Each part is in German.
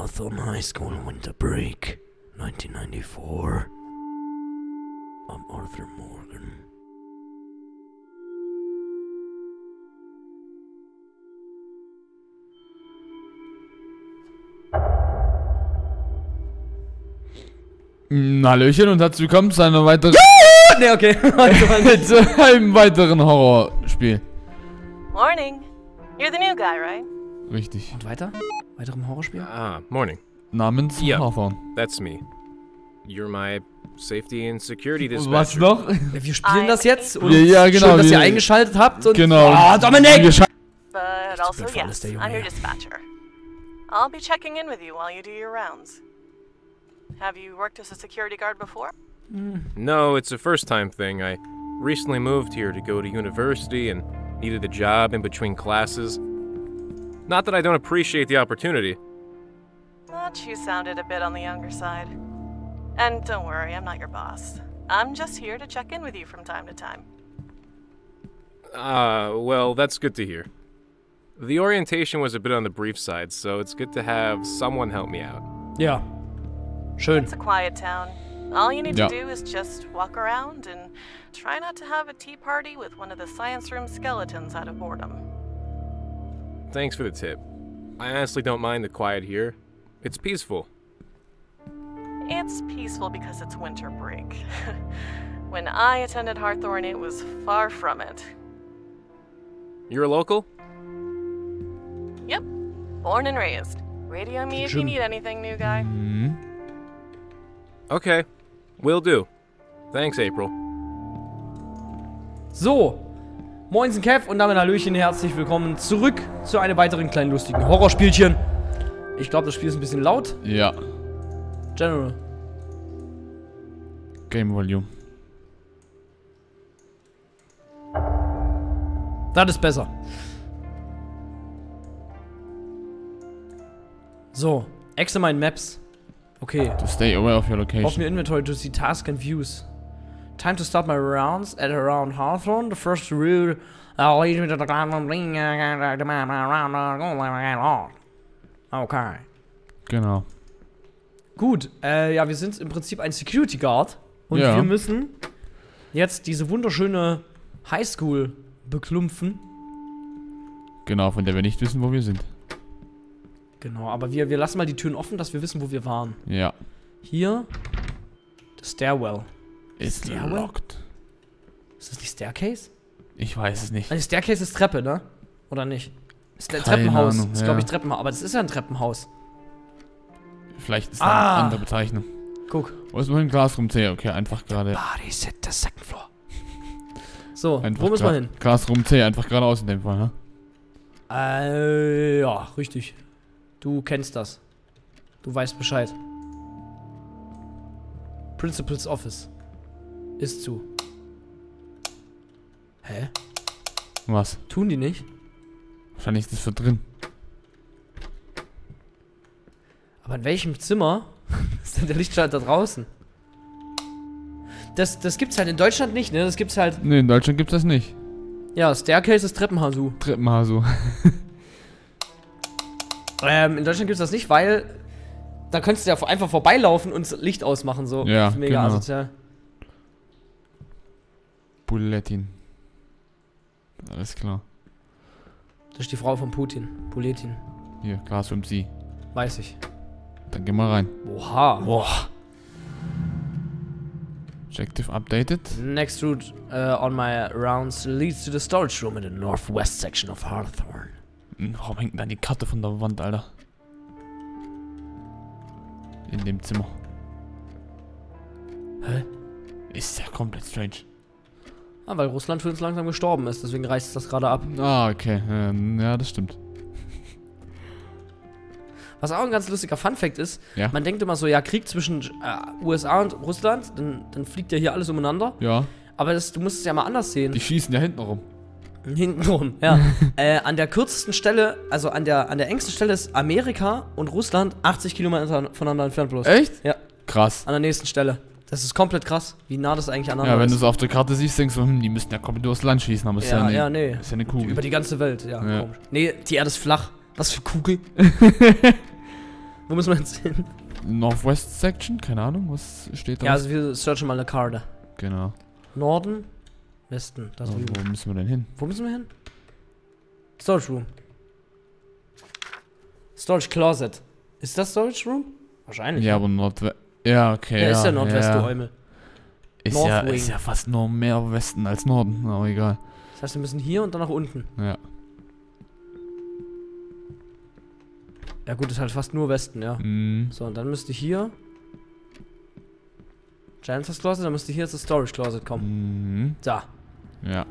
Hawthorne High School winter break, 1994. I'm Arthur Morgan. Hallöchen und herzlich willkommen zu einer weiteren... Ne, okay. zu einem weiteren Horrorspiel. Morning. You're the new guy, right? Richtig. Und weiter? Weiterem Horrorspiel? Morning. Namens Ja. Hawthorne. That's me. You're my safety and security dispatcher. Was noch? Wir spielen das jetzt und Ja, genau, schön, dass ihr wir- eingeschaltet habt und... Genau. Ah, Dominik! But also, blöd, yes, der Junge I'm your hier. dispatcher. I'll be checking in with you while you do your rounds. Have you worked as a security guard before? No, it's a first-time thing. I recently moved here to go to university and needed a job in between classes. Not that I don't appreciate the opportunity. Thought you sounded a bit on the younger side. And don't worry, I'm not your boss. I'm just here to check in with you from time to time. Well, that's good to hear. The orientation was a bit on the brief side, so it's good to have someone help me out. Ja. Schön. It's a quiet town. All you need Yeah. to do is just walk around and try not to have a tea party with one of the science room skeletons out of boredom. Thanks for the tip. I honestly don't mind the quiet here. It's peaceful. It's peaceful because it's winter break. When I attended Hawthorne, it was far from it. You're a local? Yep, born and raised. Radio me if you Jim. need anything, new guy. Mhm. Okay, will do. Thanks, April. So. Moinsen Kev und damit Hallöchen, herzlich willkommen zurück zu einem weiteren kleinen lustigen Horrorspielchen. Ich glaube, das Spiel ist ein bisschen laut. Ja. General. Game Volume. Das ist besser. So. Examine Maps. Okay. To stay aware of your Open location. your inventory to see tasks and views. Time to start my rounds at around Hawthorne. The first route leads me to the Okay. Genau. Gut, ja, wir sind im Prinzip ein Security Guard. Und Ja. wir müssen jetzt diese wunderschöne Highschool beklumpfen. Genau, von der wir nicht wissen, wo wir sind. Genau, aber wir lassen mal die Türen offen, dass wir wissen, wo wir waren. Ja. Hier, the Stairwell. Ist Stairwell? locked. Ist das die Staircase? Ich weiß es nicht. Also die Staircase ist Treppe, ne? Oder nicht? Ist der Keine Treppenhaus. Ahnung, Ist, ja. glaube ich, Treppenhaus. Aber das ist ja ein Treppenhaus. Vielleicht ist da eine Ah. andere Bezeichnung. Guck. Wo ist mein Classroom C? Okay, einfach gerade. Bodies at the second floor. So, Einfach wo müssen wir hin? Classroom C, einfach geradeaus in dem Fall, ne? Ja, richtig. Du kennst das. Du weißt Bescheid. Principal's Office. Ist zu. Hä? Was? Tun die nicht? Wahrscheinlich ist das für drin. Aber in welchem Zimmer ist denn der Lichtschalter draußen? Das gibt's halt in Deutschland nicht, ne? Das gibt's halt. Ne, in Deutschland gibt's das nicht. Ja, Staircase ist Treppenhasu. Treppenhasu. In Deutschland gibt's das nicht, weil da könntest du ja einfach vorbeilaufen und das Licht ausmachen, so. Ja, Mega genau. asozial. Bulletin. Alles klar. Das ist die Frau von Putin. Bulletin. Hier, Classroom C. Weiß ich. Dann gehen wir rein. Oha. Boah. Objective updated. Next route on my rounds leads to the storage room in the northwest section of Hawthorne. Warum hängt denn da die Karte von der Wand, Alter? In dem Zimmer. Hä? Ist ja komplett strange. Ah, weil Russland für uns langsam gestorben ist, deswegen reißt es das gerade ab. Ah, okay. Ja, das stimmt. Was auch ein ganz lustiger Funfact ist, Ja. man denkt immer so, ja, Krieg zwischen USA und Russland, dann fliegt ja hier alles umeinander. Ja. Aber du musst es ja mal anders sehen. Die schießen ja hinten rum. Hintenrum, ja. An der kürzesten Stelle, also an der engsten Stelle ist Amerika und Russland 80 Kilometer voneinander entfernt bloß. Echt? Ja. Krass. An der nächsten Stelle. Das ist komplett krass, wie nah das eigentlich aneinander Ja, wenn du ist. es auf der Karte siehst, denkst du, die müssten ja komplett durchs Land schießen, aber es ist ja, Ja, eine, nee. ist ja eine Kugel. Über die ganze Welt, ja, Ja. komisch. Nee, die Erde ist flach. Was für Kugel? Wo müssen wir jetzt hin? Northwest Section? Keine Ahnung, was steht da? Ja, also wir searchen mal eine Karte. Genau. Norden, Westen. Das So, drüben. wo müssen wir denn hin? Wo müssen wir hin? Storage Room. Storage Closet. Ist das Storage Room? Wahrscheinlich. Ja, aber Nordwest. Ja, okay. Ja, ist ja Nordwest, du ja. Eumel. Ist North ja, Wing. ist ja fast nur mehr Westen als Norden, aber egal. Das heißt, wir müssen hier und dann nach unten. Ja. Ja gut, ist halt fast nur Westen, ja. Mhm. So, und dann müsste hier Janitors Closet, dann müsste hier jetzt das Storage Closet kommen. Mhm. Da. Ja.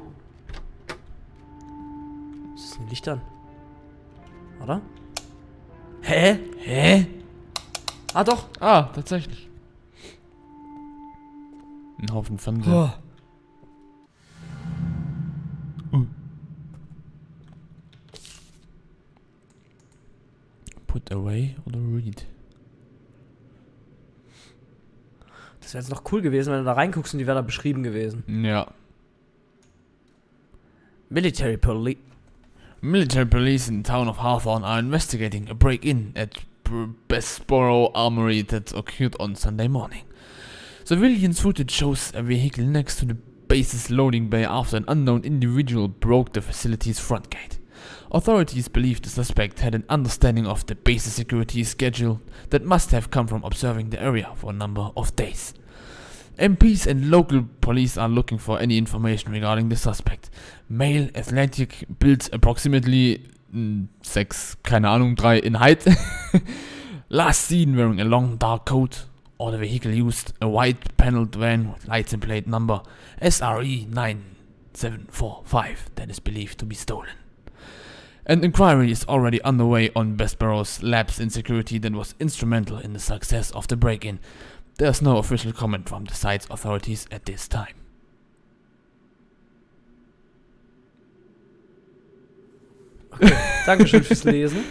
Was ist denn Licht an? Oder? Hä? Hä? Ah, doch. Ah, tatsächlich. Ein Haufen Fernseher. Put away oder read? Das wäre jetzt noch cool gewesen, wenn du da reinguckst und die wäre da beschrieben gewesen. Ja. Military Police. Military police in the town of Hawthorne are investigating a break-in at Bessborough Armory that occurred on Sunday morning. Surveillance footage shows a vehicle next to the base's loading bay after an unknown individual broke the facility's front gate. Authorities believe the suspect had an understanding of the base's security schedule that must have come from observing the area for a number of days. MPs and local police are looking for any information regarding the suspect. Male, athletic, built approximately 6, keine Ahnung, 3 in height. Last seen wearing a long dark coat, or the vehicle used a white paneled van with license plate number SRE 9745 that is believed to be stolen. An inquiry is already underway on Bessborough's lapse in security that was instrumental in the success of the break-in. There's no official comment from the site's authorities at this time. Okay, Dankeschön fürs Lesen.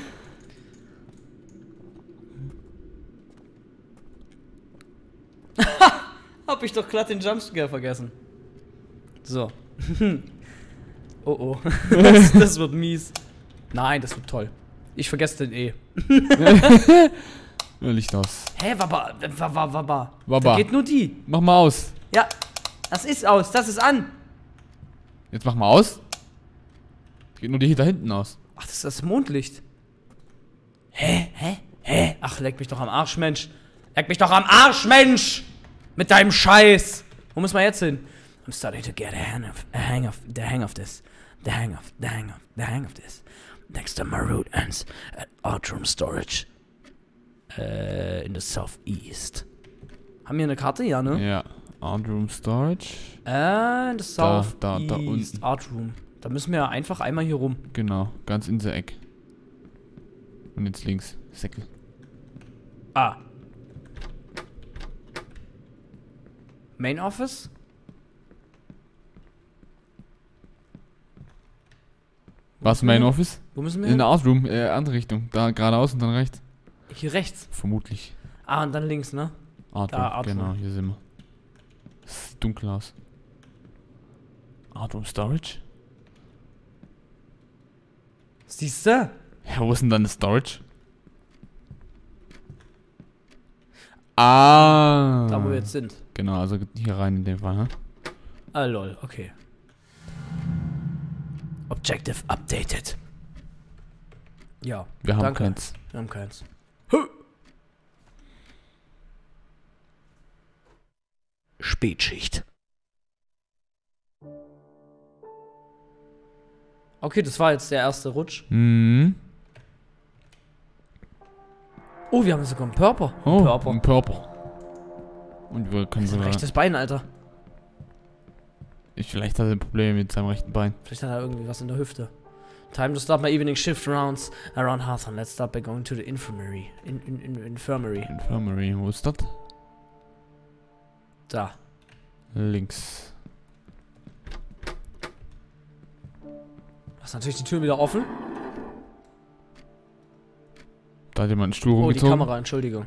Hab ich doch glatt den Jumpscare vergessen. So. Oh oh. Das wird mies. Nein, das wird toll. Ich vergesse den eh. Ja, Licht aus. Hä, Wabba. Wabba. Da geht nur die. Mach mal aus. Ja, das ist aus, das ist an. Jetzt mach mal aus. Geht nur die hier da hinten aus. Ach, das ist das Mondlicht. Hä? Ach, leck mich doch am Arsch, Mensch. Leck mich doch am Arsch, Mensch! Mit deinem Scheiß. Wo muss man jetzt hin? I'm starting to get the hang of this. The hang of this. Next time my route ends at Outroom Storage. In the southeast. Haben wir eine Karte? Ja, ne? Ja. Artroom Storage. In the southeast. Da unten. Artroom. Da müssen wir einfach einmal hier rum. Genau, ganz in der Eck. Und jetzt links. Säckel. Ah. Main Office? Was, Main Office? Wo müssen wir In hin? der Artroom, andere Richtung. Da geradeaus und dann rechts. Hier rechts. Vermutlich. Ah, und dann links, ne? Artroom, Artroom. genau, hier sind wir. Es sieht dunkel aus. Artroom Storage? Siehst du? Ja, wo ist denn dann das Storage? Ah. Da, wo wir jetzt sind. Genau, also hier rein in dem Fall, ne? Ah, lol, okay. Objective updated. Ja, Wir haben danke. keins. Wir haben keins. Spätschicht. Okay, das war jetzt der erste Rutsch. Mhm. Oh, wir haben sogar einen Purple. Oh, Purple. ein Purple. Und wir können Das ist ein sogar... rechtes Bein, Alter. Vielleicht hat er ein Problem mit seinem rechten Bein. Vielleicht hat er irgendwie was in der Hüfte. Time to start my evening shift rounds around Hawthorne. Let's start by going to the infirmary. Infirmary. Infirmary, wo ist das? Da. Links. Ist natürlich die Tür wieder offen. Da hat jemand einen Stuhl Oh, die rumgezogen. Kamera, Entschuldigung.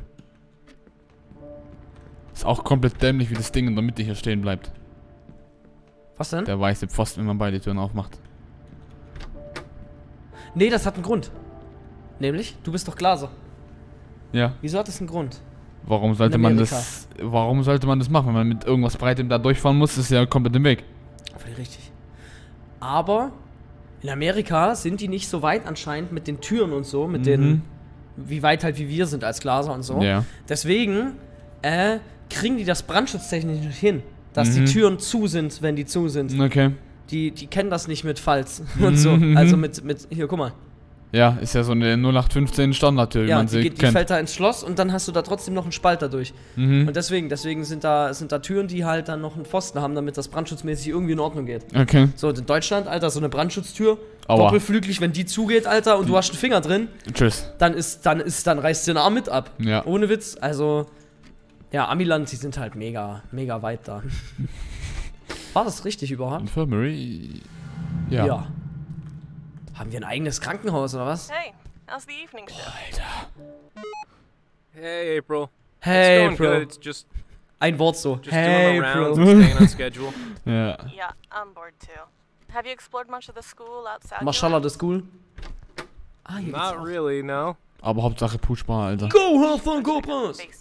Ist auch komplett dämlich, wie das Ding in der Mitte hier stehen bleibt. Was denn? Der weiße Pfosten, wenn man beide Türen aufmacht. Nee, das hat einen Grund. Nämlich, du bist doch Glaser. Ja. Wieso hat das einen Grund? Warum sollte In man Amerika. das machen? Wenn man mit irgendwas Breitem da durchfahren muss, ist ja komplett im Weg. Völlig richtig. Aber in Amerika sind die nicht so weit anscheinend mit den Türen und so, mit den, wie weit halt wie wir sind als Glaser und so. Ja. Deswegen kriegen die das brandschutztechnisch nicht hin, dass die Türen zu sind, wenn die zu sind. Okay. Die kennen das nicht mit Falz und so. Also mit, hier, guck mal. Ja, ist ja so eine 0815 Standardtür, wie Ja, man die, sie die kennt. fällt da ins Schloss und dann hast du da trotzdem noch einen Spalt dadurch. Und deswegen sind da Türen, die halt dann noch einen Pfosten haben, damit das brandschutzmäßig irgendwie in Ordnung geht. Okay. So, in Deutschland, Alter, so eine Brandschutztür, Aua. doppelflügelig, wenn die zugeht, Alter, und du hast einen Finger drin, Tschüss. dann reißt dir den Arm mit ab. Ja. Ohne Witz, also, ja, Amiland, die sind halt mega, mega weit da. War das richtig überhaupt? Infirmary. Ja. Haben wir ein eigenes Krankenhaus, oder was? Hey, how's the evening shift? Alter. Hey, April. Hey, It's going Bro. good. It's just Ein Wort so. doing Hey, the rounds Bro. and staying on schedule. Ja. Yeah, I'm bored too. Have you explored much of the school outside? Mashallah, the school. Ah, hier geht's Not auch. really, no. Aber Hauptsache pushbar, Alter. Go, Hawthorne, go, Bros! Basement.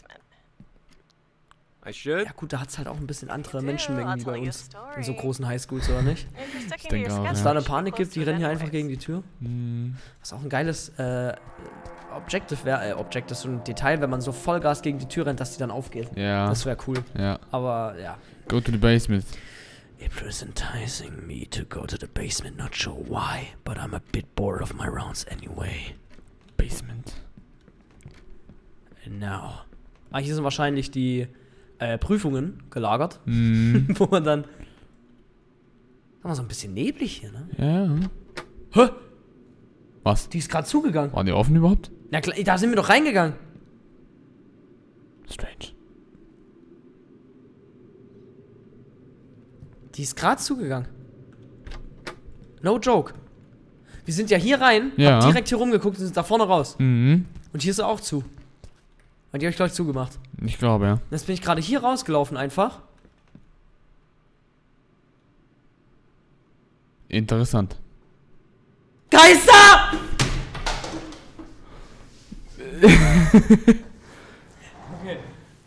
I should. Ja gut, da hat's halt auch ein bisschen andere Do, Menschenmengen I'll wie bei tell you a uns. In so story. großen Highschools, oder nicht? If you're sticking to denke your auch, ja. Wenn es schedule, da eine you should Panik be close gibt, die to it rennen hier einfach anyways. gegen die Tür. Was auch ein geiles Objective wäre, Objective, so ein Detail, wenn man so Vollgas gegen die Tür rennt, dass die dann aufgeht. Ja. Das wäre cool. Ja. Aber ja. Go to the basement. It was enticing me to go to the basement, not sure why, but I'm a bit bored of my rounds anyway. Basement. And now. Ah, hier sind wahrscheinlich die Prüfungen gelagert. Wo man dann. Sag mal, so ein bisschen neblig hier, ne? Ja. Hä? Was? Die ist gerade zugegangen. Waren die offen überhaupt? Na klar, da sind wir doch reingegangen. Strange. Die ist gerade zugegangen. No joke. Wir sind ja hier rein, Ja. hab direkt hier rumgeguckt und sind da vorne raus. Mhm. Und hier ist sie auch zu. Und die habe ich, glaube ich, zugemacht. Ich glaube, ja. Jetzt bin ich gerade hier rausgelaufen einfach. Interessant. Geister! Okay.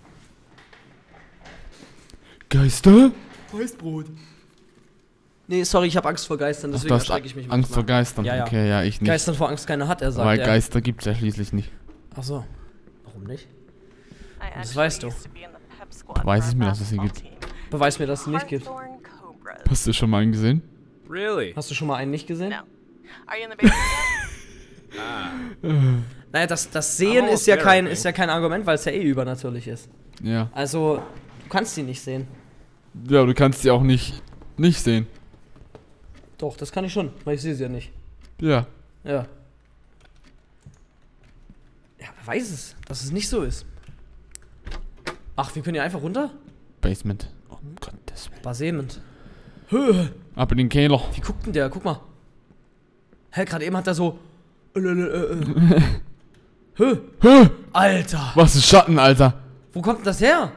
Geister? Weißbrot. Nee, sorry, ich habe Angst vor Geistern, Ach, deswegen du hast erschrecke ich mich Angst vor manchmal. Geistern? Ja, ja. Okay, ja, ich nicht. Geistern vor Angst keine hat, er sagt. Weil er. Geister gibt's ja schließlich nicht. Ach so. Warum nicht? I Das actually weißt du. used to be in the pep squad Weiß for es our mir, dass es sie basketball gibt. team. Beweis mir, dass es nicht gibt. Hawthorne Cobras. Hast du schon mal einen gesehen? Really? Hast du schon mal einen nicht gesehen? No. Are you in the basement yet? Naja, das Sehen I'm ist ja, almost there, I ist ja kein Argument, weil es ja eh übernatürlich ist. Ja. Also, du kannst sie nicht sehen. Ja, du kannst sie auch nicht sehen. Doch, das kann ich schon, weil ich sehe sie ja nicht. Ja. Ja. Ja, wer weiß es, dass es nicht so ist. Ach, wir können hier einfach runter? Basement. Oh Gottes Willen. Basement. Höhe. Ab in den Keller. Wie guckt denn der? Guck mal. Hä, gerade eben hat er so. Hö. Hä? Alter. Was ist Schatten, Alter? Wo kommt denn das her?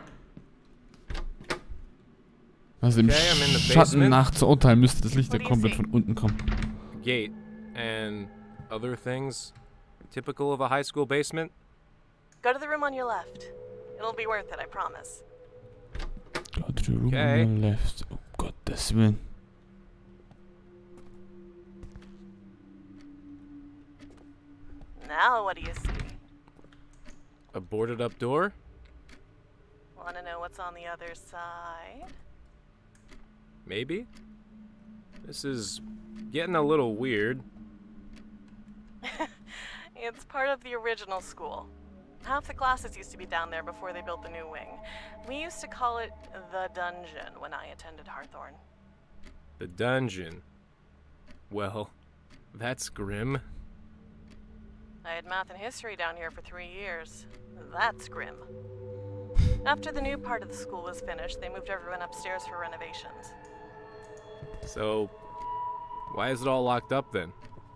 Also im Okay, I'm in the Schatten basement. nach zu urteilen müsste das Licht ja What do you komplett see? von unten kommen. Gate and other things typical of a high school basement. Go to the room on your left. It'll be worth it, I promise. Go to the room Okay. on the left. Oh Gottes Willen. Now, what do you see? A boarded up door. Want to know what's on the other side? Maybe. This is getting a little weird. It's part of the original school. Half the classes used to be down there before they built the new wing. We used to call it the dungeon when I attended Hawthorne. The dungeon. Well, that's grim. I had math and history down here for 3 years. That's grim. After the new part of the school was finished, they moved everyone upstairs for renovations. So, why is it all locked up then?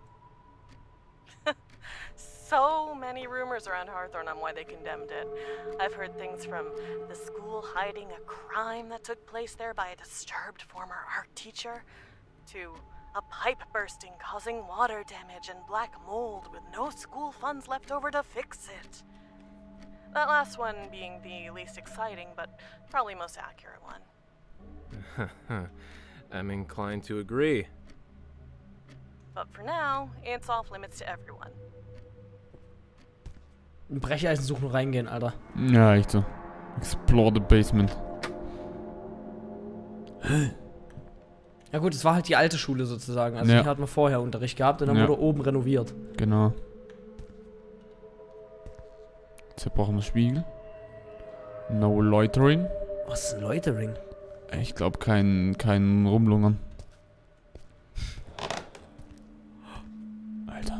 So many rumors around Hawthorne on why they condemned it. I've heard things from the school hiding a crime that took place there by a disturbed former art teacher, to a pipe bursting causing water damage and black mold with no school funds left over to fix it. That last one being the least exciting, but probably most accurate one. I'm inclined to agree. But for now, it's off limits to everyone. Ein Brecheisen suchen und reingehen, Alter. Ja, echt so. Explore the basement. Ja gut, es war halt die alte Schule sozusagen. Also Ja. hier hatten wir vorher Unterricht gehabt und dann Ja. wurde oben renoviert. Genau. Zerbrochener Spiegel. No loitering. Was ist ein Loitering? Ich glaube kein Rumlungern. Alter.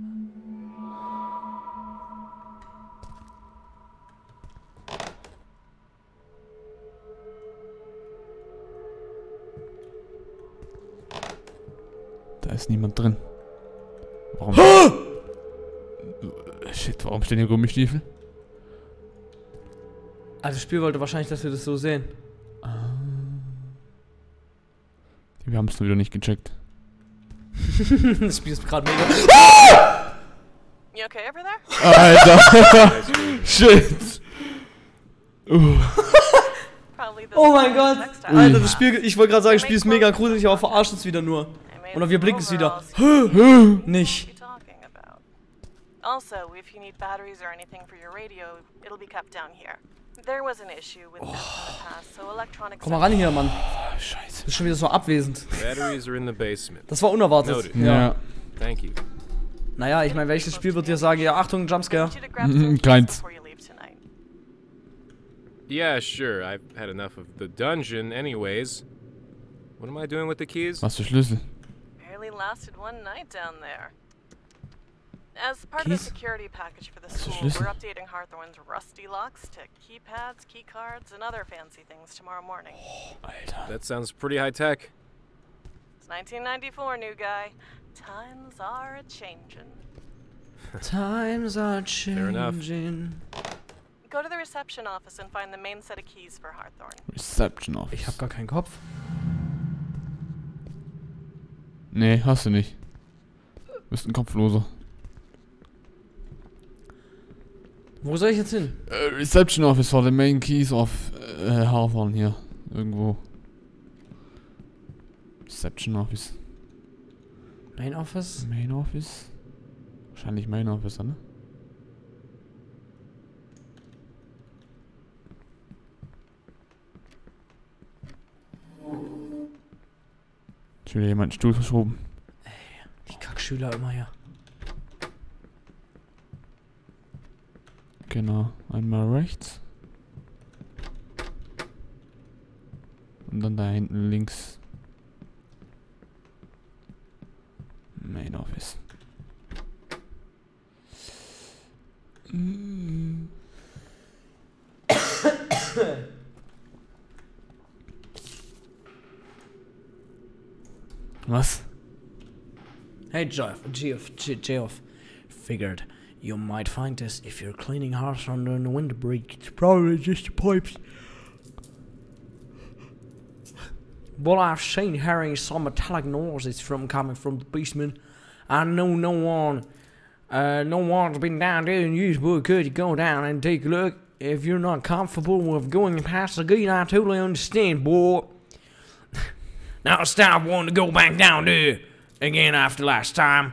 Da ist niemand drin. Warum? Shit, warum stehen hier Gummistiefel? Also das Spiel wollte wahrscheinlich, dass wir das so sehen. Wir haben es nur wieder nicht gecheckt. Das Spiel ist gerade mega... You okay over there? Alter! Shit! Probably the Oh mein Gott! textile. Alter, das Spiel... Ich wollte gerade sagen, das Spiel ist mega gruselig, aber verarscht uns wieder nur. I made Oder wir some blicken es wieder. overalls Nicht. you talking about. Also, if you need batteries or anything for your radio, it'll be kept down here. There was an issue with them in the past, so electronics. Komm mal ran hier, Mann. Scheiße. Das ist schon wieder so abwesend. Batteries are in the basement. Das war unerwartet. Noted. Ja. Thank you. Naja, ich meine, welches Spiel wird dir sagen, ja, Achtung, I Jumpscare? need you to grab some keys Keins. before you leave tonight. Yeah, sure. I've had enough of the dungeon, anyways. What am I doing with the keys? Was für Schlüssel? Barely lasted one night down there. As part of Keys? the security package for the That's a school, schlüssel. we're updating Hawthorne's rusty locks to keypads, key cards, and other fancy things tomorrow morning. Alter. That sounds pretty high tech. It's 1994, new guy. Times are a-changin'. Times are enough. changing. Go to the reception office and find the main set of keys for Hawthorne. Reception Office. Ich hab gar keinen Kopf. Nee, hast du nicht. Du bist ein Kopfloser. Wo soll ich jetzt hin? Reception Office for the main keys of Hawthorne hier. Irgendwo. Reception Office. Main Office? Main Office? Wahrscheinlich Main Office, ne? Schon wieder jemand einen Stuhl verschoben. Die Kackschüler immer hier. Genau, einmal rechts. Und dann da hinten links. Main Office. Was? Hey, Geoff. Figured you might find this if you're cleaning house under the window break. It's probably just the pipes. But I've seen hearing some metallic noises coming from the basement. I know no one's been down there and used, but could you go down and take a look? If you're not comfortable with going past the gate, I totally understand, boy. Now stop wanting to go back down there again after last time.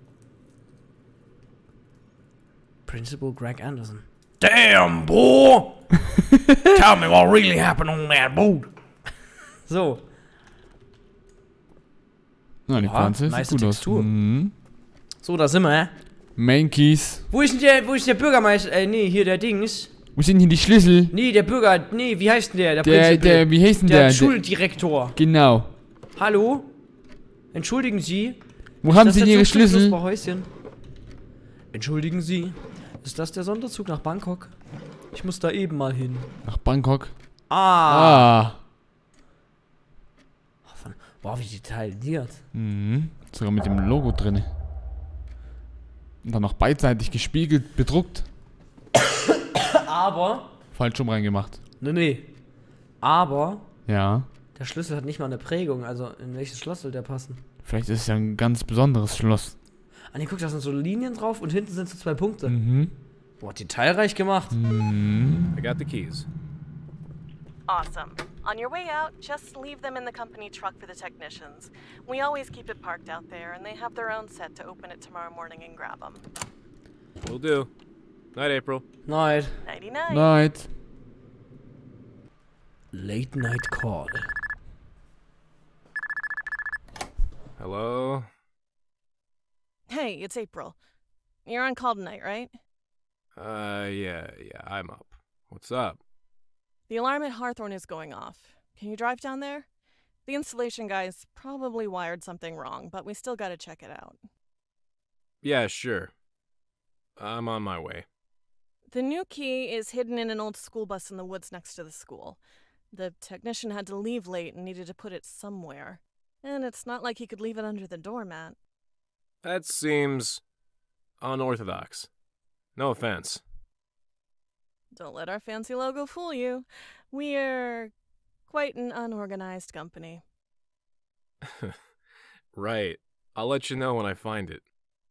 Principal Greg Anderson. Damn, boy! Tell me what really happened on that boat. So. Na, die Oha, Pflanze nice sieht gut aus. Textur. Mhm. So, da sind wir, hä? Main Keys. Wo ist denn der Bürgermeister? Nee, hier der Dings. Wo sind hier die Schlüssel? Nee, der Bürger. Nee, wie heißt denn der? Wie heißt denn der der? Schuldirektor. Genau. Hallo? Entschuldigen Sie. Wo haben Ist Sie das denn der Ihre Zug zum Schlüssel? Flusshäuschen? Entschuldigen Sie. Ist das der Sonderzug nach Bangkok? Ich muss da eben mal hin. Nach Bangkok. Ah. Ah. Boah, wie detailliert. Mhm. Sogar mit dem Logo drin. Und dann noch beidseitig gespiegelt, bedruckt. Aber. Falsch rum reingemacht. Nee. Aber. Ja. Der Schlüssel hat nicht mal eine Prägung. Also, in welches Schloss soll der passen? Vielleicht ist es ja ein ganz besonderes Schloss. Ah, nee, guck, da sind so Linien drauf und hinten sind so 2 Punkte. Mhm. Boah, detailreich gemacht. I got the keys. Awesome. On your way out, just leave them in the company truck for the technicians. We always keep it parked out there, and they have their own set to open it tomorrow morning and grab them. Will do. Night, April. Night. Nighty-night. Night. Late night call. Hello? Hey, it's April. You're on call tonight, right? Yeah, I'm up. What's up? The alarm at Hawthorne is going off. Can you drive down there? The installation guys probably wired something wrong, but we still gotta check it out. Yeah, sure. I'm on my way. The new key is hidden in an old school bus in the woods next to the school. The technician had to leave late and needed to put it somewhere. And it's not like he could leave it under the doormat. That seems unorthodox. No offense. Don't let our fancy logo fool you. We're quite an unorganized company. Right. I'll let you know when I find it.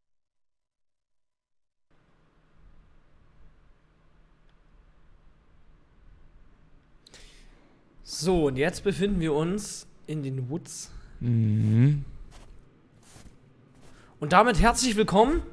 So, und jetzt befinden wir uns in den Woods. Mhm. Und damit herzlich willkommen